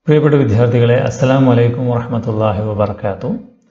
പ്രിയപ്പെട്ട വിദ്യാർത്ഥികളെ, അസ്സലാമു അലൈക്കും വറഹ്മത്തുള്ളാഹി വബറകാതുഹു.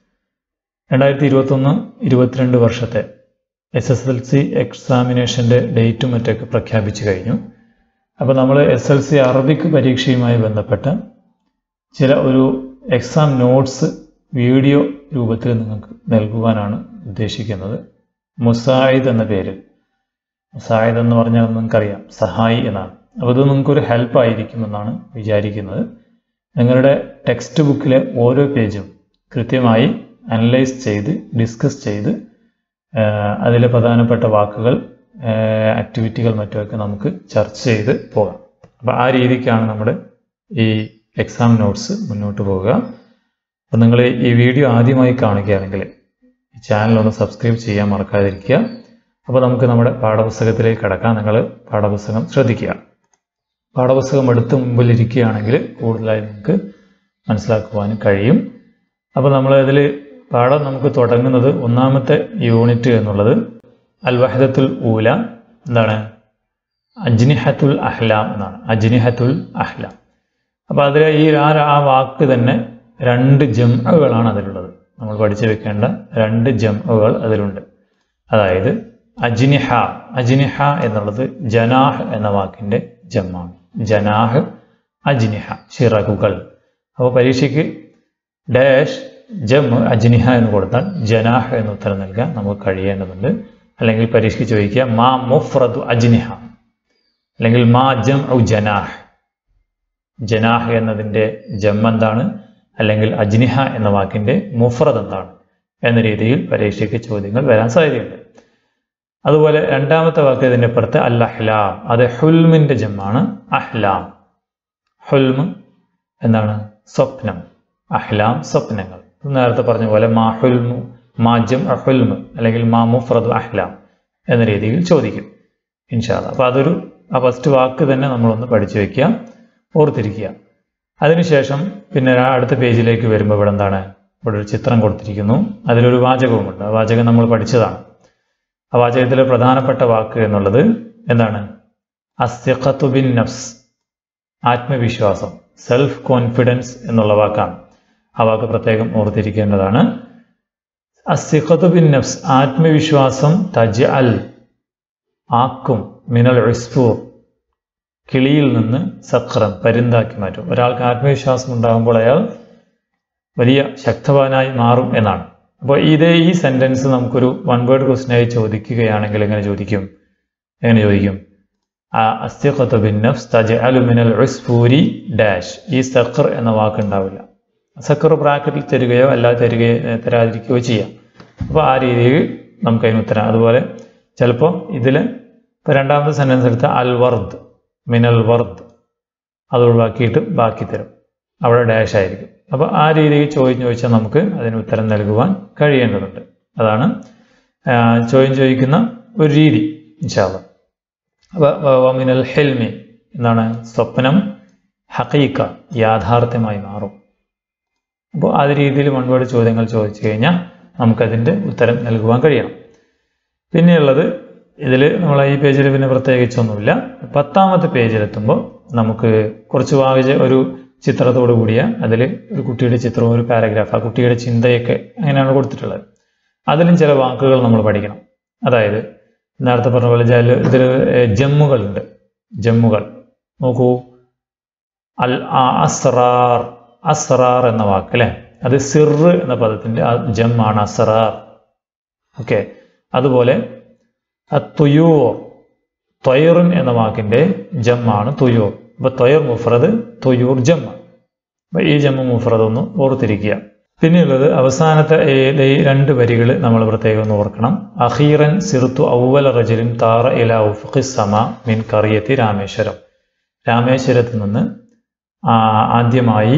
2021-22 വർഷത്തെ SSLC എക്സാമിനേഷൻ്റെ ഡേറ്റും മറ്റൊക്കെ പ്രഖ്യാപിച്ചു കഴിഞ്ഞു. അപ്പോൾ നമ്മൾ SSLC അറബിക് പരീക്ഷയുമായി ബന്ധപ്പെട്ട ചില എക്സാം നോട്ട്സ് വീഡിയോ രൂപത്തിൽ നിങ്ങൾക്ക് നൽകുവാനാണ് ഉദ്ദേശിക്കുന്നത്. മുസായിദ് എന്ന പേരിൽ. മുസായിദ് എന്ന് പറഞ്ഞാൽ നിങ്ങൾക്കറിയാം, സഹായി എന്നാണ്. അപ്പോൾ ഇത് നിങ്ങൾക്കൊരു ഹെൽപ്പ് ആയിരിക്കുമെന്നാണ് വിചാരിക്കുന്നത്. നിങ്ങളുടെ ടെക്സ്റ്റ് ബുക്കിലെ ഓരോ പേജും കൃത്യമായി അനലൈസ് ചെയ്ത് ഡിസ്കസ് ചെയ്ത് അതിലെ പ്രധാനപ്പെട്ട വാക്കുകൾ, ആക്ടിവിറ്റികൾ മറ്റുമൊക്കെ നമുക്ക് ചർച്ച ചെയ്ത് പോകാം. അപ്പോൾ ആ രീതിക്കാണ് നമ്മുടെ ഈ എക്സാം നോട്ട്സ് മുന്നോട്ട് പോകുക. അപ്പോൾ നിങ്ങൾ ഈ വീഡിയോ ആദ്യമായി കാണുകയാണെങ്കിൽ ഈ ചാനൽ ഒന്ന് സബ്സ്ക്രൈബ് ചെയ്യാൻ മറക്കാതിരിക്കുക. അപ്പോൾ നമുക്ക് നമ്മുടെ പാഠപുസ്തകത്തിലേക്ക് കടക്കാം. നിങ്ങൾ പാഠപുസ്തകം ശ്രദ്ധിക്കുക. പാഠപുസ്തകം എടുത്ത് മുമ്പിലിരിക്കുകയാണെങ്കിൽ കൂടുതലായി നിങ്ങൾക്ക് മനസ്സിലാക്കുവാനും കഴിയും. അപ്പോൾ നമ്മൾ അതിൽ പാഠം നമുക്ക് തുടങ്ങുന്നത് ഒന്നാമത്തെ യൂണിറ്റ് എന്നുള്ളത് അൽ വഹദത്തുൽ ഊല എന്താണ്, അജ്നിഹത്തുൽ അഹ്ലാം എന്നാണ്. അജ്നിഹത്തുൽ അഹ്ലാം. അപ്പോൾ അതിൽ ആ വാക്ക് തന്നെ 2 ജംഅകളാണ് അതിലുള്ളത്. നമ്മൾ പഠിച്ചു വെക്കേണ്ട 2 ജംഅകൾ അതിലുണ്ട്. അതായത് അജ്നിഹ. അജ്നിഹ എന്നുള്ളത് ജനാഹ് എന്ന വാക്കിൻ്റെ ജമാണ്. ജനാഹ്, അജ്നിഹ, ചിറകുകൾ. അപ്പോൾ പരീക്ഷയ്ക്ക് ഡാഷ് ജം അജ്നിഹ എന്ന് കൊടുത്താൽ ജനാഹ് എന്ന് ഉത്തരം നൽകാൻ നമുക്ക് കഴിയേണ്ടതുണ്ട്. അല്ലെങ്കിൽ പരീക്ഷയ്ക്ക് ചോദിക്കുക മാ മുഫ്രദു അജ്നിഹ, അല്ലെങ്കിൽ മാ ജം ഔ ജനാഹ്. ജനാഹ് എന്നതിൻ്റെ ജം എന്താണ്, അല്ലെങ്കിൽ അജ്നിഹ എന്ന വാക്കിൻ്റെ മുഫ്രദ് എന്താണ് എന്ന രീതിയിൽ പരീക്ഷയ്ക്ക് ചോദ്യങ്ങൾ വരാൻ സാധ്യതയുണ്ട്. അതുപോലെ രണ്ടാമത്തെ വാക്ക് ഇതിൻ്റെ പുറത്ത് അൽ അഹ്ലാം. അത് ഹുൽമിൻ്റെ ജമ്മാണ് അഹ്ലാം. ഹുൽമ് എന്താണ്, സ്വപ്നം. അഹ്ലാം സ്വപ്നങ്ങൾ. നേരത്തെ പറഞ്ഞ പോലെ മാ ഹുൽമു, മാ ജം ഹുൽമ്, അല്ലെങ്കിൽ മാ മുഫ്രദു അഹ്ലാം എന്ന രീതിയിൽ ചോദിക്കും ഇൻഷാ അല്ലാഹ്. അപ്പോൾ ആ ഫസ്റ്റ് വാക്ക് തന്നെ നമ്മളൊന്ന് പഠിച്ചു വയ്ക്കുക, ഓർത്തിരിക്കുക. അതിനുശേഷം പിന്നെ അടുത്ത പേജിലേക്ക് വരുമ്പോൾ ഇവിടെ എന്താണ്, ഇവിടെ ഒരു ചിത്രം കൊടുത്തിരിക്കുന്നു. അതിലൊരു വാചകവുമുണ്ട്. ആ വാചകം നമ്മൾ പഠിച്ചതാണ്. ആ വാചകത്തിലെ പ്രധാനപ്പെട്ട വാക്ക് എന്നുള്ളത് എന്താണ്, അസ്തിഖത്തു ബിൻ നഫ്സ്, ആത്മവിശ്വാസം, സെൽഫ് കോൺഫിഡൻസ് എന്നുള്ള വാക്കാണ്. ആ വാക്ക് പ്രത്യേകം ഓർത്തിരിക്കേണ്ടതാണ്. അസ്തിഖത്തു ബിൻ നഫ്സ്, ആത്മവിശ്വാസം, തജ്അൽ, ആക്കും, മിനൽ ഉസ്ഫൂർ, കിളിയിൽ നിന്ന്, സഖ്റൻ, പരുന്താക്കി മാറ്റും. ഒരാൾക്ക് ആത്മവിശ്വാസം ഉണ്ടാകുമ്പോൾ അയാൾ വലിയ ശക്തവാനായി മാറും എന്നാണ്. അപ്പോൾ ഈ സെന്റൻസ് നമുക്കൊരു 1 വേർഡ് ക്വസ്റ്റ്യനായി ചോദിക്കുകയാണെങ്കിൽ എങ്ങനെ ചോദിക്കും? അസ്തിഖത്തു ബിൻ നഫ്സ് തജ്അലു മിനൽ ഉസ്ഫൂരി ഡാഷ്. ഈ സഖർ എന്ന വാക്ക് ഉണ്ടാവില്ല. സഖർ ബ്രാക്കറ്റിൽ തരികയോ അല്ലാതെ തരാതിരിക്കുകയോ ചെയ്യാം. അപ്പോൾ ആ രീതിയിൽ നമുക്ക് അതിന് ഉത്തരം. അതുപോലെ ചിലപ്പോൾ ഇതിൽ ഇപ്പോൾ രണ്ടാമത്തെ സെന്റൻസ് എടുത്ത അൽ വർദ്, മിനൽ വർദ്, അത് ഒഴിവാക്കിയിട്ട് ബാക്കി തരും. അവിടെ ഡാഷ് ആയിരിക്കും. അപ്പോൾ ആ രീതിയിൽ ചോദിച്ചാൽ നമുക്ക് അതിന് ഉത്തരം നൽകുവാൻ കഴിയേണ്ടതുണ്ട്. അതാണ് ചോദിക്കുന്ന ഒരു രീതി ഇൻഷാ അല്ലാഹ്. അപ്പോൾ മിനൽ ഹിൽമി എന്താണ്, സ്വപ്നം, ഹഖീഖ, യാഥാർത്ഥ്യമായി മാറും. അപ്പോൾ ആ രീതിയിൽ 1 വേർഡ് ചോദ്യങ്ങൾ ചോദിച്ചു കഴിഞ്ഞാൽ നമുക്കതിൻ്റെ ഉത്തരം നൽകുവാൻ കഴിയണം. പിന്നെയുള്ളത് ഇതിൽ നമ്മൾ ഈ പേജിൽ പിന്നെ പ്രത്യേകിച്ചൊന്നുമില്ല. 10ാമത്തെ പേജിലെത്തുമ്പോൾ നമുക്ക് കുറച്ച് ഒരു ചിത്രത്തോടു കൂടിയ, അതിൽ ഒരു കുട്ടിയുടെ ചിത്രവും ഒരു പാരഗ്രാഫ്, ആ കുട്ടിയുടെ ചിന്തയൊക്കെ അങ്ങനെയാണ് കൊടുത്തിട്ടുള്ളത്. അതിലും ചില വാക്കുകൾ നമ്മൾ പഠിക്കണം. അതായത് നേരത്തെ പറഞ്ഞ പോലെ ഇതിൽ ജമ്മുകളുണ്ട്. ജമ്മുകൾ നോക്കൂ. അൽ അസ്റാർ, അസ്റാർ എന്ന വാക്ക് അല്ലേ, അത് സിർ എന്ന പദത്തിൻ്റെ ജമ്മാണ് അസ്റാർ. ഓക്കെ. അതുപോലെ തുയൂർ, ത്വയറുൻ എന്ന വാക്കിൻ്റെ ജമ്മാണ് തുയൂർ. അപ്പോൾ ത്വയർ മുഫ്രദ്, തുയൂർ ജമ്മ. അപ്പോൾ ഈ ജമ്മ മുഫ്രദ് ഒന്ന് ഓർത്തിരിക്കുക. പിന്നെയുള്ളത് അവസാനത്തെ 2 വരികൾ നമ്മൾ പ്രത്യേകം ഒന്ന് ഓർക്കണം. അഖീറൻ സിർതു ഔവല റജലിൻ താറ ഇലാ ഉഫ്ഖിസ് സമാ മിൻ ഖറിയത്തി രാമേശ്വരം. രാമേശ്വരത്ത് നിന്ന് ആദ്യമായി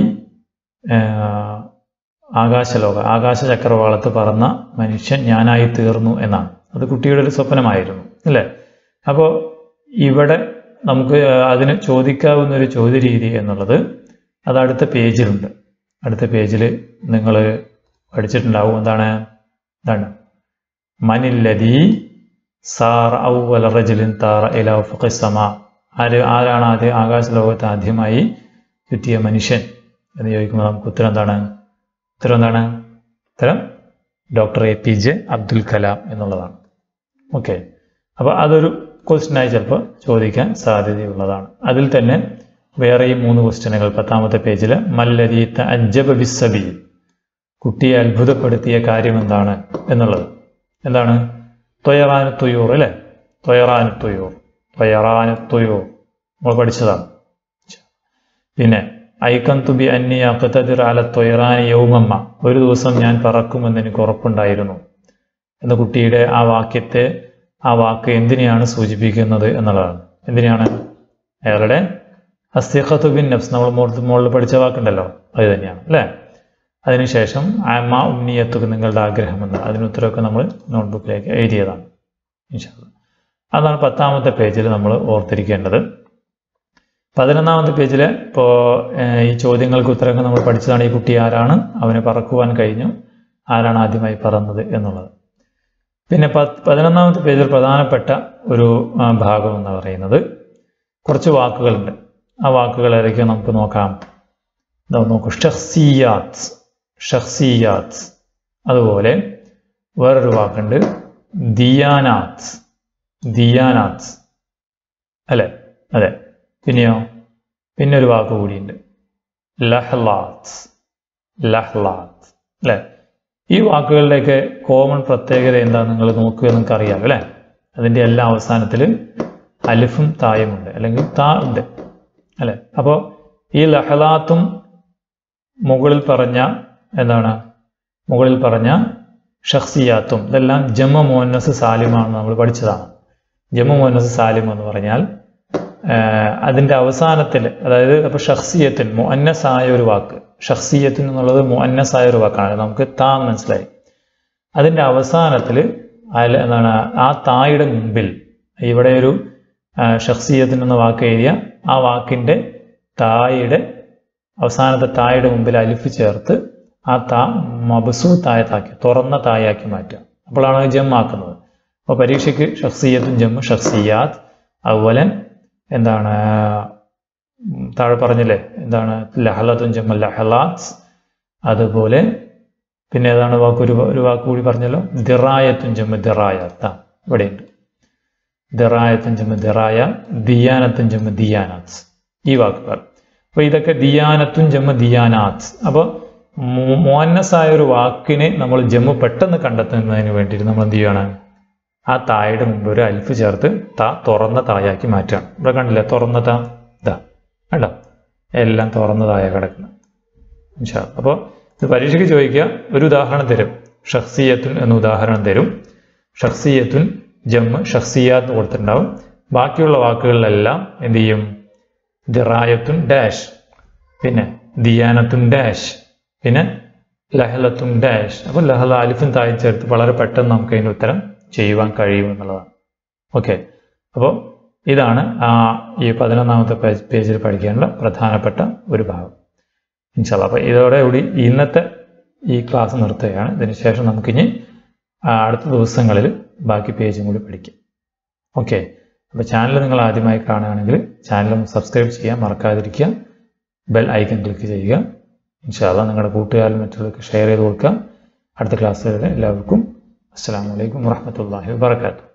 ആകാശ ചക്രവാളത്ത് പറന്ന മനുഷ്യൻ ഞാനായി തീർന്നു എന്നാണ്. അത് കുട്ടിയുടെ ഒരു സ്വപ്നമായിരുന്നു അല്ലേ. അപ്പോൾ ഇവിടെ നമുക്ക് അതിന് ചോദിക്കാവുന്ന ഒരു ചോദ്യരീതി എന്നുള്ളത് അത് അടുത്ത പേജിലുണ്ട്. അടുത്ത പേജിൽ നിങ്ങൾ പഠിച്ചിട്ടുണ്ടാവും. എന്താണ് മനില്ലദീ സാറ ഔവല റജലിൻ താറ ഇലാ ഉഫ്ഖിസ് സമാ. ആരാണ് ആകാശ ലോകത്ത് ആദ്യമായി ചുറ്റിയ മനുഷ്യൻ എന്ന് ചോദിക്കുമ്പോൾ നമുക്ക് ഉത്തരം എന്താണ്? ഉത്തരം ഡോക്ടർ APJ അബ്ദുൽ കലാം എന്നുള്ളതാണ്. ഓക്കെ, അപ്പോൾ അതൊരു ക്വസ്റ്റ്യനായി ചിലപ്പോൾ ചോദിക്കാൻ സാധ്യതയുള്ളതാണ്. അതിൽ തന്നെ വേറെയും 3 ക്വസ്റ്റ്യനുകൾ 10ാമത്തെ പേജിൽ മല്ലദീ തഅജ്ജബ ബിസ്സബീ, കുട്ടിയെ അത്ഭുതപ്പെടുത്തിയ കാര്യം എന്താണ് എന്നുള്ളത്. എന്താണ്? ത്വയറാനു തുയൂർ അല്ലേ? ത്വയറാനു തുയൂർ നമ്മൾ പഠിച്ചതാണ്. പിന്നെ ഐകന്തു ബി അന്നി അഖ്തദിർ അല ത്വയറാനി യൗമമ്മ, ഒരു ദിവസം ഞാൻ പറക്കുമെന്ന് എനിക്ക് ഉറപ്പുണ്ടായിരുന്നു എന്ന കുട്ടിയുടെ ആ വാക്ക് എന്തിനെയാണ് സൂചിപ്പിക്കുന്നത് എന്നുള്ളതാണ്. എന്തിനാണ്? അയാളുടെ അസ്തിഖത്തു ബിൻ നഫ്സ്, നമ്മൾ മുകളിൽ പഠിച്ച വാക്കുണ്ടല്ലോ, അത് തന്നെയാണ് അല്ലേ? അതിനുശേഷം മാ ഉമ്നിയത്തുക, നിങ്ങളുടെ ആഗ്രഹം എന്ന്, അതിനുത്തരമൊക്കെ നമ്മൾ നോട്ട്ബുക്കിലേക്ക് എഴുതിയതാണ്. ഇൻഷാ അല്ലാഹ് അതാണ് 10ാമത്തെ പേജിൽ നമ്മൾ ഓർത്തിരിക്കേണ്ടത്. 11ാമത്തെ പേജിൽ ഇപ്പോൾ ഈ ചോദ്യങ്ങൾക്ക് ഉത്തരങ്ങൾ നമ്മൾ പഠിച്ചതാണ്. ഈ കുട്ടി ആരാണ്? അവന് പറക്കുവാൻ കഴിഞ്ഞു. ആരാണ് ആദ്യമായി പറന്നത് എന്നുള്ളത്. പിന്നെ 11ാമത്തെ പേജിൽ പ്രധാനപ്പെട്ട ഒരു ഭാഗം എന്ന് പറയുന്നത് കുറച്ച് വാക്കുകളുണ്ട്. ആ വാക്കുകൾ ഏതൊക്കെയാണ് നമുക്ക് നോക്കാം. നോക്കൂ, ഷഖ്സിയാത്ത്, അതുപോലെ വേറൊരു വാക്കുണ്ട് ദിയാനാത്ത് അല്ലേ? അതെ. പിന്നെയോ, പിന്നെ ഒരു വാക്ക് കൂടിയുണ്ട് ലഹ്ലാത്ത് അല്ലേ? ഈ വാക്കുകളുടെയൊക്കെ കോമൺ പ്രത്യേകത എന്താ നിങ്ങൾ നോക്കുക, നിങ്ങൾക്ക് അറിയാമല്ലോ അല്ലേ? അതിൻ്റെ എല്ലാ അവസാനത്തിൽ അലിഫും തായുമുണ്ട്, അല്ലെങ്കിൽ താ ഉണ്ട് അല്ലേ? അപ്പോൾ ഈ ലഹലാത്തും മുകളിൽ പറഞ്ഞ ഷഖ്സിയാത്തും ഇതെല്ലാം ജമ്മ മുഅന്നസ് സാലിമാണെന്ന് നമ്മൾ പഠിച്ചതാണ്. ജമ്മ മുഅന്നസ് സാലിം എന്ന് പറഞ്ഞാൽ അതിൻ്റെ അവസാനത്തിൽ, അതായത് അപ്പോൾ ഷഖ്സിയത്തിൻ മുഅന്നസായ ഒരു വാക്ക്, ഷഖ്സിയത്തിൻ എന്നുള്ളത് മുഅന്നസായ ഒരു വാക്കാണ്, നമുക്ക് താ മനസ്സിലായി. അതിൻ്റെ അവസാനത്തിൽ ആ തായുടെ മുമ്പിൽ ഇവിടെ ഒരു ഷഖ്സിയത്തിൻ എന്ന വാക്ക് എഴുതിയ ആ വാക്കിൻ്റെ അവസാനത്തെ തായുടെ മുമ്പിൽ അലിഫ് ചേർത്ത് ആ താ മബ്സൂത്തായതാക്കി, തുറന്ന തായാക്കി മാറ്റുക. അപ്പോഴാണ് ജമ്മാക്കുന്നത്. അപ്പോൾ പരീക്ഷയ്ക്ക് ഷഖ്സിയത്തും ജമ്മ് ഷഖ്സിയാത്ത്, അതുപോലെ താഴെ പറഞ്ഞില്ലേ ലഹലത്തും ജമ്മ ലഹലാത്ത്, അതുപോലെ പിന്നെ ഏതാണ് ഒരു വാക്ക് കൂടി പറഞ്ഞല്ലോ, ദിറായത്തും ജമ്മ ദിറായത്ത, ഇവിടെയുണ്ട് ദിറായത്തും ജമ്മ ദിറായ, ദിയാനത്തും ജമ്മ ദിയാനാത്ത്, ഈ വാക്കുകൾ. അപ്പോൾ ഇതൊക്കെ ദിയാനത്തും ജമ്മ ദിയാനാത്ത്. അപ്പോൾ മുഅന്നസായ ഒരു വാക്കിനെ നമ്മൾ ജമ്മു പെട്ടെന്ന് കണ്ടെത്തുന്നതിന് വേണ്ടിയിട്ട് നമ്മൾ എന്ത് ചെയ്യണം? ആ തായുടെ മുമ്പ് ഒരു അലിഫ് ചേർത്ത് തുറന്ന തായാക്കി മാറ്റുകയാണ്. ഇവിടെ കണ്ടില്ലേ, തുറന്ന കണ്ടോ, എല്ലാം തുറന്ന തായ കിടക്കണം. അപ്പോൾ ഇത് പരീക്ഷയ്ക്ക് ചോദിക്കുക, ഒരു ഉദാഹരണം തരും, ഷഖ്സിയത്തുൻ എന്ന ഉദാഹരണം തരും. ഷഖ്സിയത്തുൻ ജമ്മ് ഷഖ്സിയാത്ത് കൊടുത്തിട്ടുണ്ടാവും. ബാക്കിയുള്ള വാക്കുകളിലെല്ലാം എന്ത് ചെയ്യും? ദിറായത്തുൻ ഡാഷ്, പിന്നെ ദിയാനത്തുൻ ഡാഷ്, പിന്നെ ലഹലത്തുൻ ഡാഷ്. അപ്പോൾ ലഹല അലിഫും തായും ചേർത്ത് വളരെ പെട്ടെന്ന് നമുക്ക് അതിൻ്റെ ഉത്തരം ചെയ്യുവാൻ കഴിയുമെന്നുള്ളതാണ്. ഓക്കെ, അപ്പോൾ ഇതാണ് ഈ 11ാമത്തെ പേജിൽ പഠിക്കാനുള്ള പ്രധാനപ്പെട്ട ഒരു ഭാഗം. ഇൻഷാ അല്ലാഹ്. അപ്പോൾ ഇതോടുകൂടി ഇന്നത്തെ ഈ ക്ലാസ് നിർത്തുകയാണ്. ഇതിനുശേഷം നമുക്കിനി അടുത്ത ദിവസങ്ങളിൽ ബാക്കി പേജും കൂടി പഠിക്കാം. ഓക്കെ, അപ്പോൾ ചാനൽ നിങ്ങൾ ആദ്യമായി കാണുകയാണെങ്കിൽ ചാനൽ സബ്സ്ക്രൈബ് ചെയ്യാൻ മറക്കാതിരിക്കുക. ബെൽ ഐക്കൺ ക്ലിക്ക് ചെയ്യുക. ഇൻഷാ അല്ലാഹ് നിങ്ങളുടെ കൂട്ടുകാരിൽ മറ്റുള്ളവർക്ക് ഷെയർ ചെയ്ത് കൊടുക്കുക. അടുത്ത ക്ലാസ് വരെ എല്ലാവർക്കും അസ്സലാമു അലൈക്കും വറഹ്മത്തുള്ളാഹി വബറകാതുഹു.